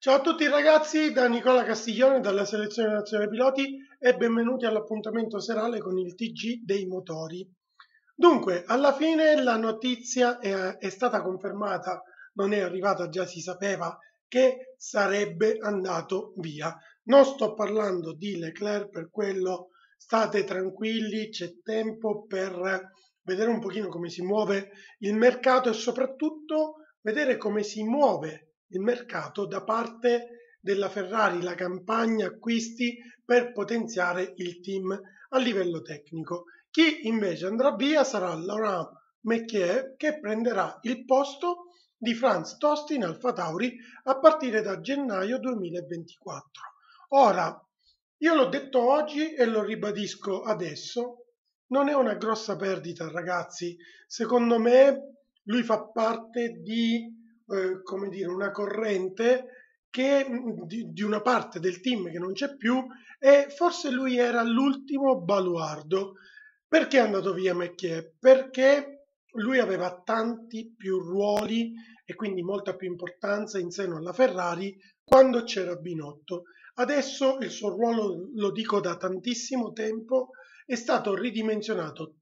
Ciao a tutti ragazzi, da Nicola Castiglione dalla Selezione Nazionale Piloti e benvenuti all'appuntamento serale con il TG dei motori. Dunque, alla fine la notizia è stata confermata, non è arrivata, già si sapeva che sarebbe andato via. Non sto parlando di Leclerc, per quello state tranquilli, c'è tempo per vedere un pochino come si muove il mercato e soprattutto vedere come si muove il mercato da parte della Ferrari, la campagna acquisti per potenziare il team a livello tecnico. Chi invece andrà via sarà Laurent Mekies, che prenderà il posto di Franz Tost in Alfa Tauri a partire da gennaio 2024. Ora, io l'ho detto oggi e lo ribadisco adesso, non è una grossa perdita ragazzi, secondo me lui fa parte di come dire, una corrente che, di una parte del team che non c'è più, e forse lui era l'ultimo baluardo. Perché è andato via Mekies? Perché lui aveva tanti più ruoli e quindi molta più importanza in seno alla Ferrari quando c'era Binotto. Adesso il suo ruolo, lo dico da tantissimo tempo, è stato ridimensionato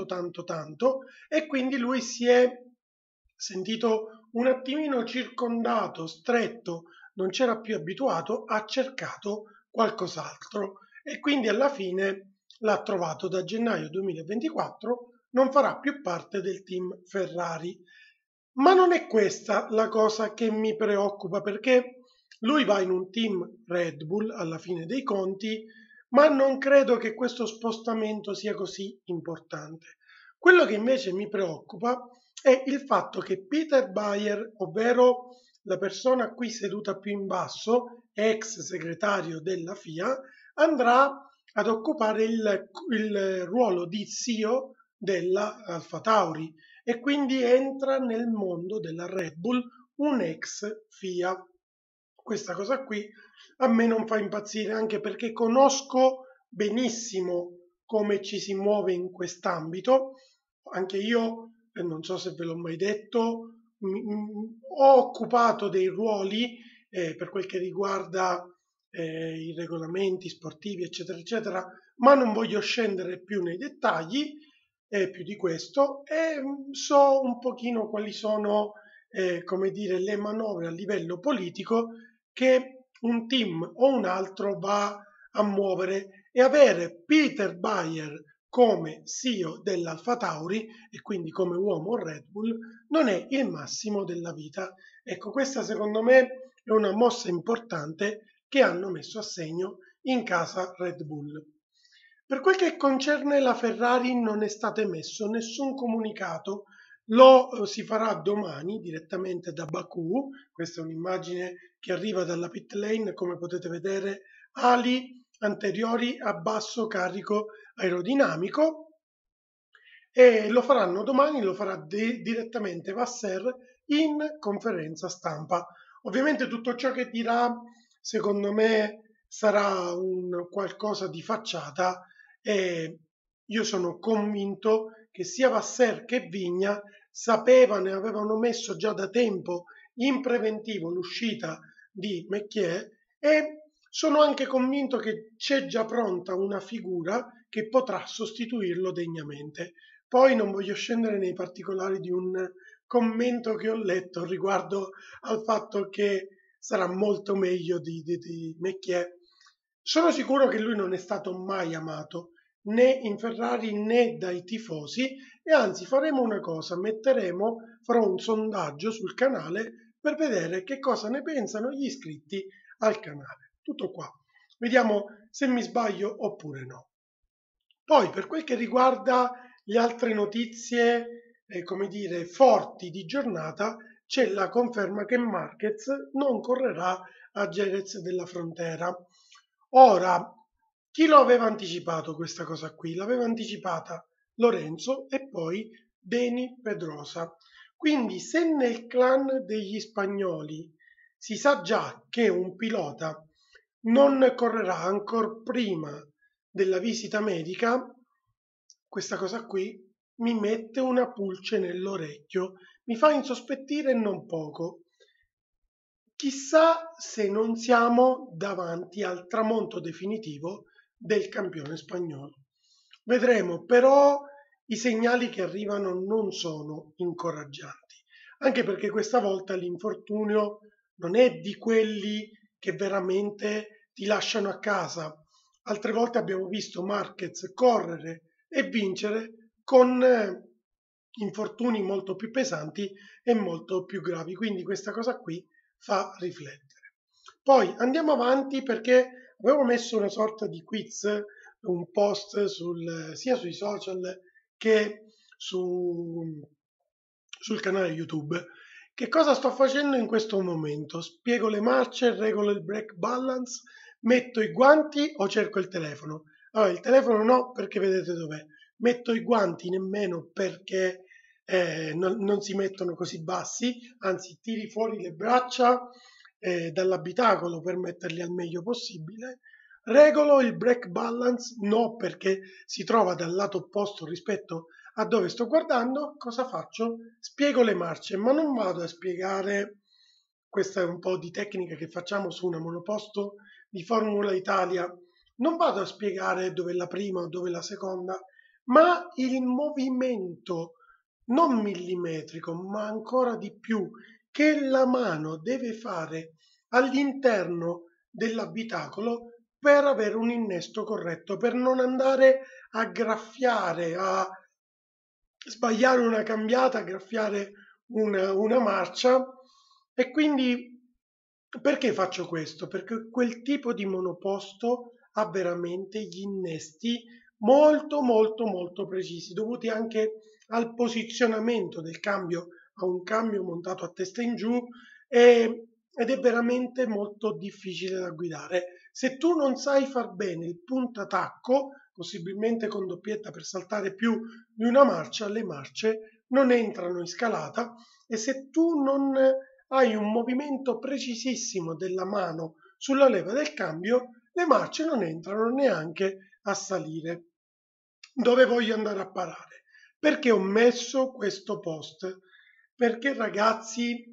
tanto e quindi lui si è sentito un attimino circondato, stretto, non c'era più abituato, ha cercato qualcos'altro e quindi alla fine l'ha trovato. Da gennaio 2024 non farà più parte del team Ferrari. Ma non è questa la cosa che mi preoccupa, perché lui va in un team Red Bull alla fine dei conti, ma non credo che questo spostamento sia così importante. Quello che invece mi preoccupa è il fatto che Peter Bayer, ovvero la persona qui seduta più in basso, ex segretario della FIA, andrà ad occupare il ruolo di CEO della Alfa Tauri e quindi entra nel mondo della Red Bull un ex FIA. Questa cosa qui a me non fa impazzire, anche perché conosco benissimo come ci si muove in quest'ambito. Anche io, non so se ve l'ho mai detto, ho occupato dei ruoli per quel che riguarda i regolamenti sportivi, eccetera, eccetera, ma non voglio scendere più nei dettagli, più di questo, e so un pochino quali sono, come dire, le manovre a livello politico che un team o un altro va a muovere, e avere Peter Bayer come CEO dell'Alfa Tauri e quindi come uomo Red Bull non è il massimo della vita. Ecco, questa secondo me è una mossa importante che hanno messo a segno in casa Red Bull. Per quel che concerne la Ferrari non è stato emesso nessun comunicato, lo si farà domani direttamente da Baku. Questa è un'immagine che arriva dalla pit lane, come potete vedere ali anteriori a basso carico aerodinamico, e lo faranno domani, lo farà direttamente Vasser in conferenza stampa. Ovviamente tutto ciò che dirà secondo me sarà un qualcosa di facciata, e io sono convinto che sia Vasser che Vigna sapevano e avevano messo già da tempo in preventivo l'uscita di Mekies, e sono anche convinto che c'è già pronta una figura che potrà sostituirlo degnamente. Poi non voglio scendere nei particolari di un commento che ho letto riguardo al fatto che sarà molto meglio di Mekies. Sono sicuro che lui non è stato mai amato né in Ferrari né dai tifosi, e anzi faremo una cosa, farò un sondaggio sul canale per vedere che cosa ne pensano gli iscritti al canale. Tutto qua. Vediamo se mi sbaglio oppure no. Poi per quel che riguarda le altre notizie, come dire, forti di giornata, c'è la conferma che Marquez non correrà a Jerez della Frontera. Ora, chi lo aveva anticipato questa cosa qui? L'aveva anticipata Lorenzo e poi Deni Pedrosa. Quindi se nel clan degli spagnoli si sa già che un pilota non correrà ancora prima della visita medica, questa cosa qui mi mette una pulce nell'orecchio, mi fa insospettire non poco. chissà se non siamo davanti al tramonto definitivo del campione spagnolo. Vedremo, però i segnali che arrivano non sono incoraggianti, anche perché questa volta l'infortunio non è di quelli che veramente ti lasciano a casa. Altre volte abbiamo visto Marquez correre e vincere con infortuni molto più pesanti e molto più gravi, quindi questa cosa qui fa riflettere. Poi andiamo avanti perché avevo messo una sorta di quiz, un post sia sui social che sul canale YouTube. Che cosa sto facendo in questo momento? Spiego le marce, regolo il brake balance, metto i guanti o cerco il telefono? Allora, il telefono no, perché vedete dov'è. Metto i guanti nemmeno perché non si mettono così bassi, anzi tiri fuori le braccia dall'abitacolo per metterli al meglio possibile. Regolo il brake balance no, perché si trova dal lato opposto rispetto a dove sto guardando. Cosa faccio? Spiego le marce, ma non vado a spiegare, questa è un po' di tecnica che facciamo su una monoposto di Formula Italia, non vado a spiegare dove è la prima o dove è la seconda, ma il movimento non millimetrico, ma ancora di più, che la mano deve fare all'interno dell'abitacolo per avere un innesto corretto, per non andare a graffiare, a sbagliare una cambiata, a graffiare una marcia. E quindi perché faccio questo? Perché quel tipo di monoposto ha veramente gli innesti molto molto molto precisi, dovuti anche al posizionamento del cambio, a un cambio montato a testa in giù ed è veramente molto difficile da guidare. Se tu non sai far bene il puntatacco, possibilmente con doppietta per saltare più di una marcia, le marce non entrano in scalata, e se tu non hai un movimento precisissimo della mano sulla leva del cambio, le marce non entrano neanche a salire. Dove voglio andare a parare? Perché ho messo questo post? Perché ragazzi,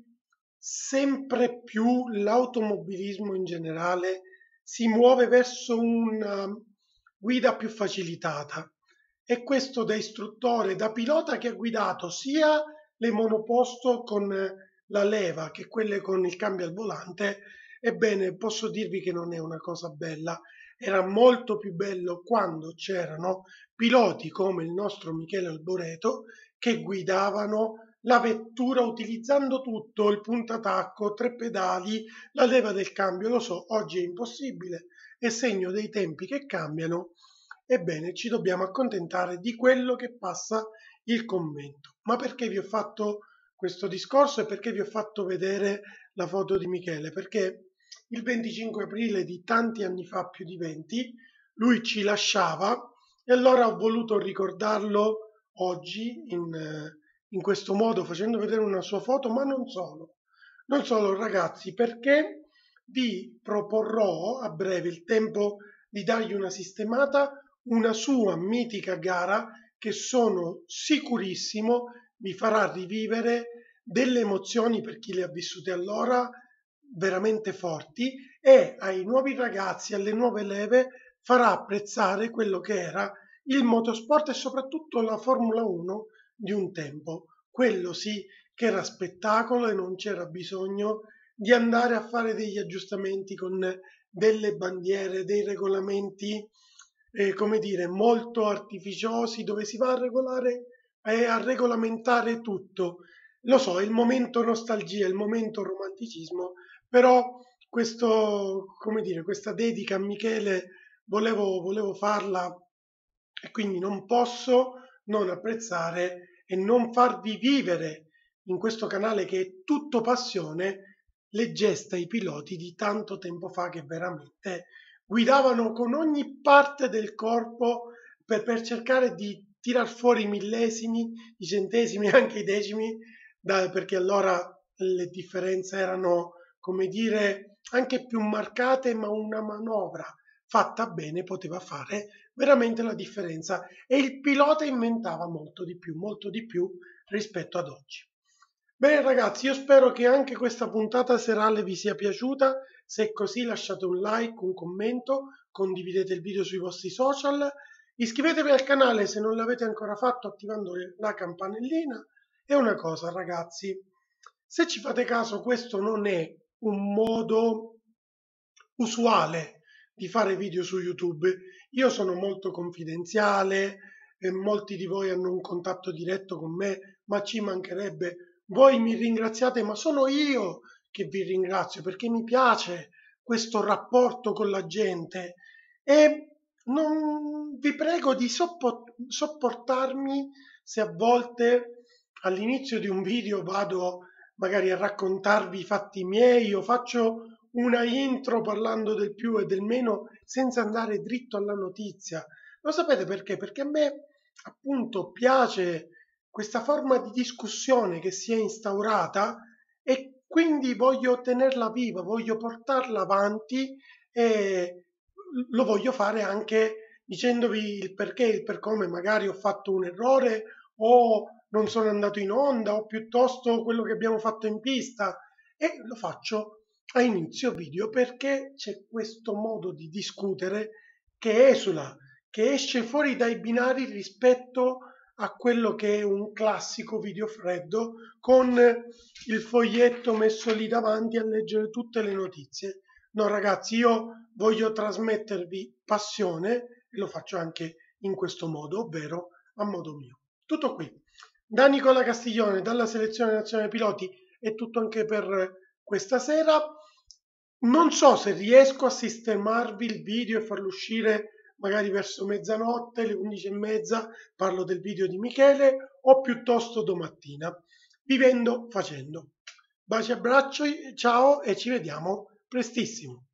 sempre più l'automobilismo in generale si muove verso una guida più facilitata, e questo da istruttore, da pilota che ha guidato sia le monoposto con la leva che quelle con il cambio al volante. Ebbene, posso dirvi che non è una cosa bella. Era molto più bello quando c'erano piloti come il nostro Michele Alboreto che guidavano la vettura utilizzando tutto, il puntatacco, 3 pedali, la leva del cambio. Lo so, oggi è impossibile, è segno dei tempi che cambiano. Ebbene, ci dobbiamo accontentare di quello che passa il commento. Ma perché vi ho fatto questo discorso e perché vi ho fatto vedere la foto di Michele? Perché il 25 aprile di tanti anni fa, più di 20, lui ci lasciava, e allora ho voluto ricordarlo oggi in questo modo, facendo vedere una sua foto, ma non solo ragazzi, perché vi proporrò a breve, il tempo di dargli una sistemata, una sua mitica gara che sono sicurissimo vi farà rivivere delle emozioni, per chi le ha vissute allora, veramente forti, e ai nuovi ragazzi, alle nuove leve, farà apprezzare quello che era il motorsport e soprattutto la Formula 1 di un tempo. Quello sì che era spettacolo e non c'era bisogno di andare a fare degli aggiustamenti con delle bandiere, dei regolamenti, come dire, molto artificiosi, dove si va a regolare e a regolamentare tutto. Lo so, il momento nostalgia, il momento romanticismo, però questo, come dire, questa dedica a Michele volevo farla, e quindi non posso non apprezzare e non farvi vivere in questo canale, che è tutto passione, le gesta ai piloti di tanto tempo fa che veramente guidavano con ogni parte del corpo per cercare di tirar fuori i millesimi, i centesimi, anche i decimi, perché allora le differenze erano, come dire, anche più marcate, ma una manovra fatta bene poteva fare veramente la differenza, e il pilota inventava molto di più rispetto ad oggi. Bene ragazzi, io spero che anche questa puntata serale vi sia piaciuta. Se è così lasciate un like, un commento, condividete il video sui vostri social, iscrivetevi al canale se non l'avete ancora fatto attivando la campanellina. E una cosa ragazzi, se ci fate caso questo non è un modo usuale di fare video su YouTube. Io sono molto confidenziale e molti di voi hanno un contatto diretto con me, ma ci mancherebbe. Voi mi ringraziate, ma sono io che vi ringrazio perché mi piace questo rapporto con la gente e non vi prego di sopportarmi se a volte all'inizio di un video vado magari a raccontarvi i fatti miei o faccio una intro parlando del più e del meno senza andare dritto alla notizia. Lo sapete perché? Perché a me appunto piace questa forma di discussione che si è instaurata e quindi voglio tenerla viva, voglio portarla avanti e lo voglio fare anche dicendovi il perché, il per come magari ho fatto un errore o non sono andato in onda o piuttosto quello che abbiamo fatto in pista e lo faccio a inizio video perché c'è questo modo di discutere che esula, che esce fuori dai binari rispetto a quello che è un classico video freddo con il foglietto messo lì davanti a leggere tutte le notizie. No ragazzi, io voglio trasmettervi passione e lo faccio anche in questo modo, ovvero a modo mio. Tutto qui. Da Nicola Castiglione, dalla Selezione Nazionale Piloti, è tutto anche per questa sera. Non so se riesco a sistemarvi il video e farlo uscire magari verso mezzanotte, le 11:30, parlo del video di Michele, o piuttosto domattina. Vivendo facendo. Baci e abbracci, ciao e ci vediamo prestissimo.